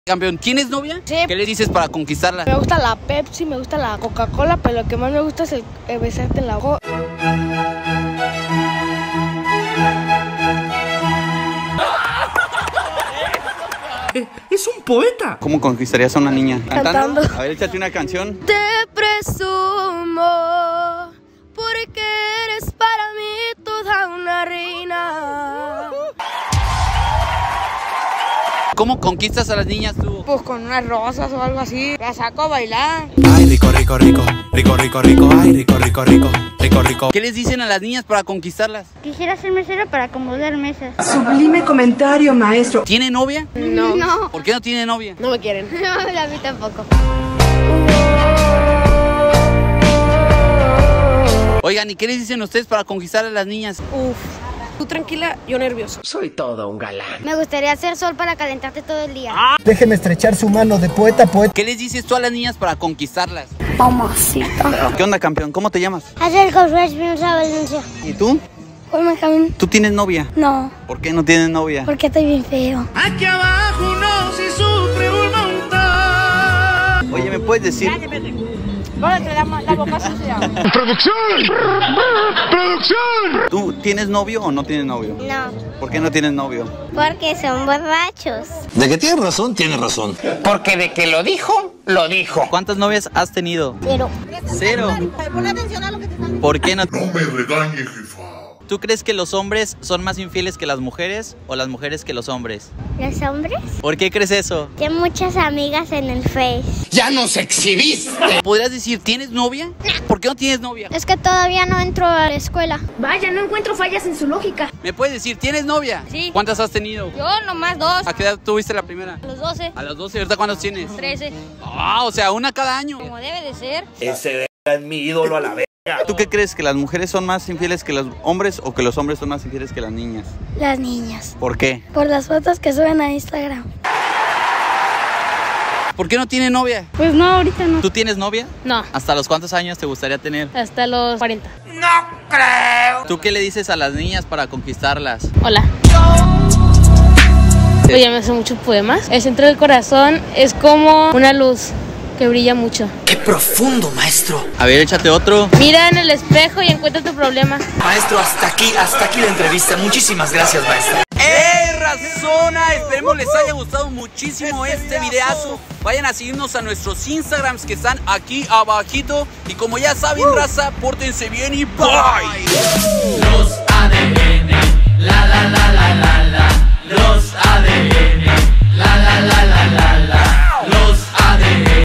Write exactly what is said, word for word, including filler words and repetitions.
Campeón, ¿tienes novia? Sí. ¿Qué le dices para conquistarla? Me gusta la Pepsi, me gusta la Coca-Cola, pero lo que más me gusta es el, el besarte en la boca. ¡Es un poeta! ¿Cómo conquistarías a una niña? Cantando. A ver, échate una canción. Te presumo porque eres para mí toda una reina. ¿Cómo conquistas a las niñas tú? Pues con unas rosas o algo así. La saco a bailar. Ay, rico, rico, rico, rico, rico, rico, ay, rico, rico, rico, rico, rico. ¿Qué les dicen a las niñas para conquistarlas? Quisiera ser mesero para acomodar mesas. Sublime comentario, maestro. ¿Tiene novia? No. No. ¿Por qué no tiene novia? No me quieren. No, a mí tampoco. Oigan, ¿y qué les dicen ustedes para conquistar a las niñas? Uf. Tú tranquila, yo nervioso. Soy todo un galán. Me gustaría hacer sol para calentarte todo el día. Déjeme estrechar su mano de poeta a poeta. ¿Qué les dices tú a las niñas para conquistarlas? Mamacita. ¿Qué onda, campeón? ¿Cómo te llamas? Hacer Josué Espinosa Valencia. ¿Y tú? Hola, Camín. ¿Tú tienes novia? No, ¿Por qué no tienes novia? porque estoy bien feo. Aquí abajo no se sufre un montón. Oye, ¿me puedes decir? Bórrate la, la boca sucia. ¡Producción! ¡Producción! ¿Tú tienes novio o no tienes novio? No, ¿Por qué no tienes novio? porque son borrachos. De que tienes razón, tienes razón. Porque de que lo dijo, lo dijo. ¿Cuántas novias has tenido? Pero Cero. pon atención a lo que te están ¿Por qué no? No me regañes, jefa. ¿Tú crees que los hombres son más infieles que las mujeres o las mujeres que los hombres? ¿Los hombres? ¿Por qué crees eso? Tengo muchas amigas en el Face. ¡Ya nos exhibiste! ¿Podrías decir, ¿tienes novia? ¿Por qué no tienes novia? Es que todavía no entro a la escuela. Vaya, no encuentro fallas en su lógica. ¿Me puedes decir, ¿tienes novia? Sí. ¿Cuántas has tenido? Yo nomás dos. ¿A qué edad tuviste la primera? A los doce. A los doce, ¿ahorita cuántos tienes? trece. Ah, o sea, una cada año. Como debe de ser. Ese es mi ídolo a la vez. ¿Tú qué crees? ¿Que las mujeres son más infieles que los hombres o que los hombres son más infieles que las niñas? Las niñas. ¿Por qué? Por las fotos que suben a Instagram. ¿Por qué no tiene novia? Pues no, ahorita no. ¿Tú tienes novia? No, ¿Hasta los cuántos años te gustaría tener? hasta los cuarenta. ¿Tú qué le dices a las niñas para conquistarlas? Hola. Oye, me hace muchos poemas. El centro del corazón es como una luz que brilla mucho. ¡Qué profundo, maestro! A ver, échate otro. Mira en el espejo y encuentra tu problema. Maestro, hasta aquí, hasta aquí la entrevista. Muchísimas gracias, maestro. ¡Eh, razona! Esperemos les haya gustado muchísimo este videazo. Vayan a seguirnos a nuestros Instagrams que están aquí abajito. Y como ya saben, raza, pórtense bien y bye. Los A D N, la la la.